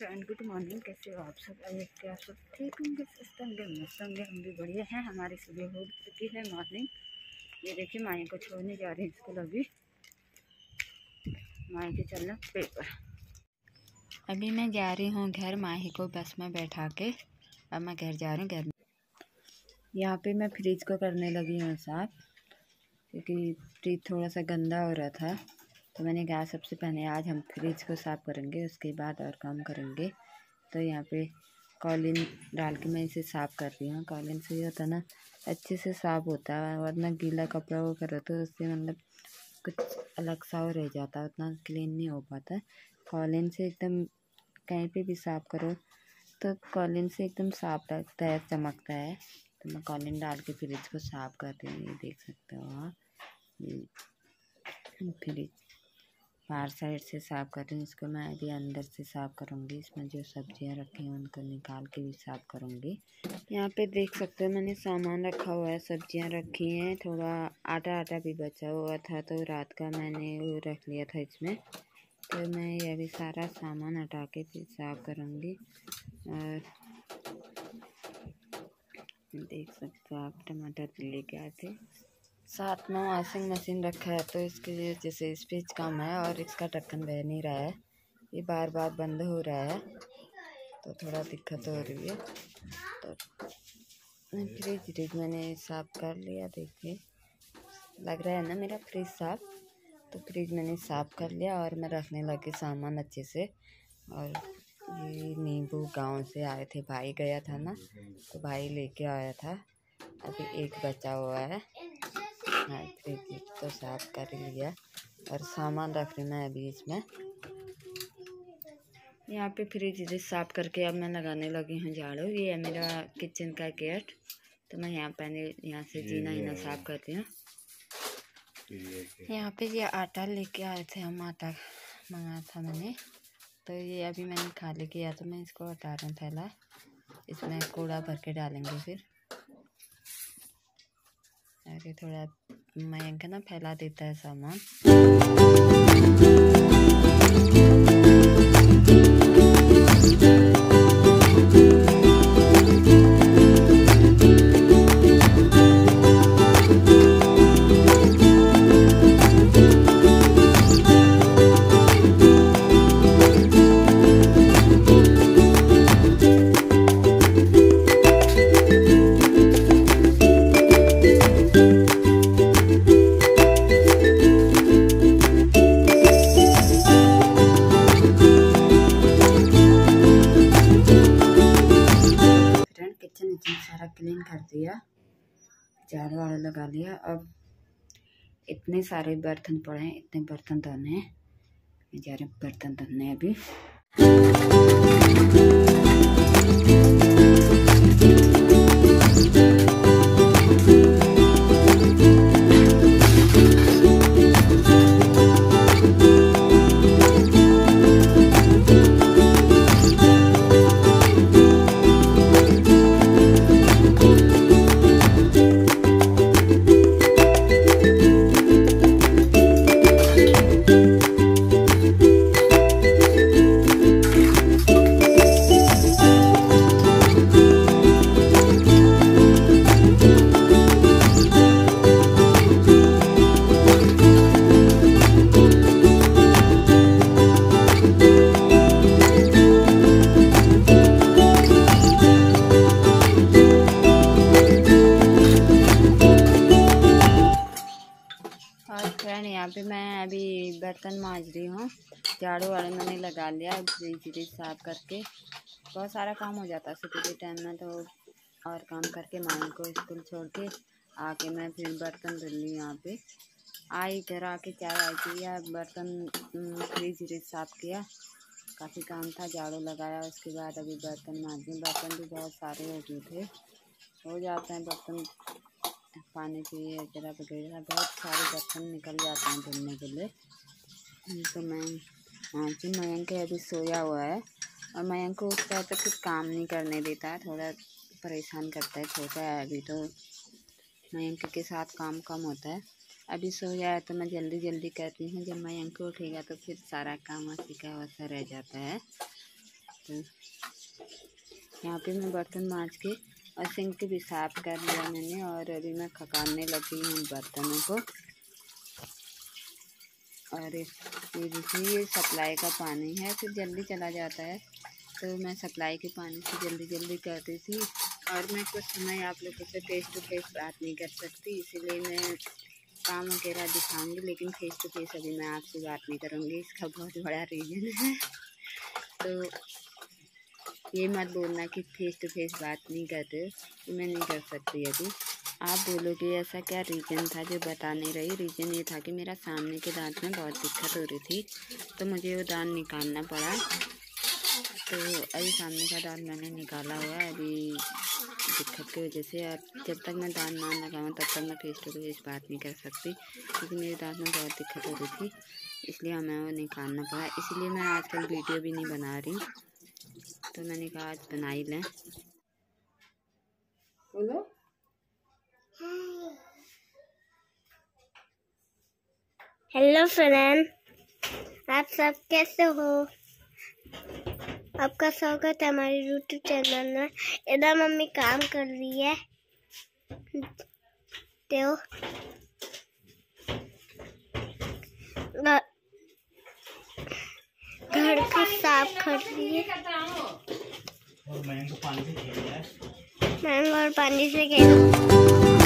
Friend good morning. कैसे हो आप सब? आई कि आप सब ठीक होंगे, स्वस्थ होंगे, मस्त होंगे। हम भी बढ़िया हैं। हमारी सुबह हो चुकी है मॉर्निंग। ये देखिए माई को छोड़ने जा रही हैं स्कूल। अभी माई के चलना पेपर। अभी मैं जा रही हूँ घर, माही को बस में बैठा के। अब मैं घर जा रही हूँ। घर यहाँ पे मैं फ्रिज को करने लगी हूँ साफ, क्योंकि फ्रिज थोड़ा सा गंदा हो रहा था। तो मैंने कहा सबसे पहले आज हम फ्रिज को साफ़ करेंगे, उसके बाद और काम करेंगे। तो यहाँ पे कॉलिन डाल के मैं इसे साफ़ कर रही हूँ। कॉलिन से ये होता ना अच्छे से साफ़ होता है, वरना गीला कपड़ा वो करो तो उससे मतलब कुछ अलग सा हो रह जाता है, उतना क्लीन नहीं हो पाता। कॉलिन से एकदम कहीं पे भी साफ़ करो तो कॉलिन से एकदम साफ़ लगता है, चमकता है। तो मैं कॉलिन डाल के फ्रिज को साफ़ कर रही हूँ। ये देख सकते हो आप, फ्रिज बाहर साइड से साफ़ कर रही हूँ। इसको मैं अभी अंदर से साफ़ करूँगी। इसमें जो सब्जियाँ रखी हैं उनको निकाल के भी साफ़ करूँगी। यहाँ पे देख सकते हो मैंने सामान रखा हुआ है, सब्जियाँ रखी हैं। थोड़ा आटा भी बचा हुआ था तो रात का मैंने वो रख लिया था इसमें। तो मैं ये अभी सारा सामान हटा के फिर साफ़ करूँगी। और देख सकते हो आप, टमाटर लेके आए थे। साथ में वॉशिंग मशीन रखा है तो इसके लिए जैसे स्पेस कम है और इसका ढक्कन बह नहीं रहा है, ये बार बार बंद हो रहा है तो थोड़ा दिक्कत हो रही है। तो फ्रिज मैंने साफ़ कर लिया। देखिए लग रहा है ना मेरा फ्रिज साफ़। तो फ्रिज मैंने साफ़ कर लिया और मैं रखने लगी सामान अच्छे से। और ये नींबू गांव से आए थे, भाई गया था ना तो भाई लेके आया था। अभी एक बचा हुआ है। हाँ, फ्रिज तो साफ़ कर ही लिया और सामान रख रही मैं अभी इसमें। यहाँ पे फ्रिज साफ़ करके अब मैं लगाने लगी हूँ झाड़ू। ये है मेरा किचन का गेट, तो मैं यहाँ पहले यहाँ से जीना साफ़ करती हूँ। यहाँ पे ये आटा लेके आए थे हम, आटा मंगाया था मैंने। तो ये अभी मैंने खाली किया तो मैं इसको हटा रहा हूँ थैला। इसमें कूड़ा भर के डालेंगे फिर। आगे थोड़ा मयंक ना फैला देता है सामान। सारा क्लीन कर दिया, झाड़ू वाड़ू लगा लिया। अब इतने सारे बर्तन पड़े हैं, इतने बर्तन धोने हैं। जा रहे बर्तन धोने अभी। यहाँ पे मैं अभी बर्तन मांज रही हूँ। झाड़ू वाड़ू मैंने लगा लिया। फ्रिज साफ करके बहुत सारा काम हो जाता है सुबह के टाइम में। तो और काम करके माई को स्कूल छोड़ के आके मैं फिर बर्तन धुल ली। यहाँ पे आई, घर आके चाय आई थी या बर्तन फ्रिज साफ किया। काफ़ी काम था, झाड़ू लगाया। उसके बाद अभी बर्तन मांजी। बर्तन भी बहुत सारे हो गए थे, हो जाते हैं बर्तन, पानी पिए वगैरह वगैरह बहुत सारे बर्तन निकल जाते हैं धुलने के लिए। तो मैं मयंक अभी सोया हुआ है और मयंक को उठता है तो कुछ काम नहीं करने देता है, थोड़ा परेशान करता है। छोटा है अभी तो मयंक के साथ काम कम होता है। अभी सोया है तो मैं जल्दी जल्दी करती हूँ। जब मयंक उठेगा तो फिर सारा काम उसी का वैसा रह जाता है। तो यहाँ पे मैं बर्तन मांज के और सिंक भी साफ कर लिया मैंने, और अभी मैं खकाने लगी हूँ बर्तनों को। और ये देखिए ये सप्लाई का पानी है, फिर जल्दी चला जाता है, तो मैं सप्लाई के पानी से जल्दी जल्दी कर रही थी। और मैं कुछ समय आप लोगों से फेस टू फेस बात नहीं कर सकती, इसीलिए मैं काम वगैरह दिखाऊंगी, लेकिन फेस टू फेस अभी मैं आपसे बात नहीं करूँगी। इसका बहुत बड़ा रीज़न है, तो ये मत बोलना कि फेस टू फेस बात नहीं कर रहे हो, तो मैं नहीं कर सकती अभी। आप बोलोगे ऐसा क्या रीज़न था जो बता नहीं रही। रीज़न ये था कि मेरा सामने के दांत में बहुत दिक्कत हो रही थी, तो मुझे वो दांत निकालना पड़ा। तो अभी सामने का दांत मैंने निकाला हुआ है अभी दिक्कत की वजह से। और जब तक मैं दांत ना लगाऊँ तब तक मैं फेस टू फेस बात नहीं कर सकती, क्योंकि मेरे दांत में बहुत दिक्कत हो रही थी, इसलिए हमें वो निकालना पड़ा। इसीलिए मैं आजकल वीडियो भी नहीं बना रही, तो मैंने कहा आज बना ही लें। बोलो हेलो फ्रेंड, आप सब कैसे हो? आपका स्वागत है हमारे यूट्यूब चैनल में। इधर मम्मी काम कर रही है, तो घर को साफ कर रही है और मैंगो पानी से खेल